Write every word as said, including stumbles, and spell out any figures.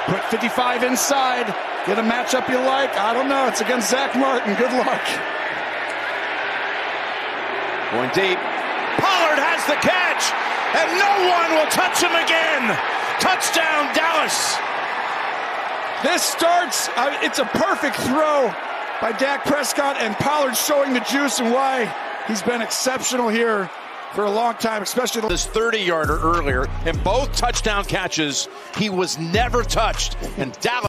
Put fifty-five inside. Get a matchup you like. I don't know. It's against Zach Martin. Good luck. Going deep. Pollard has the catch, and no one will touch him again. Touchdown, Dallas. This starts, uh, it's a perfect throw by Dak Prescott, and Pollard showing the juice and why he's been exceptional here for a long time, especially this thirty-yarder earlier. In both touchdown catches, he was never touched, and Dallas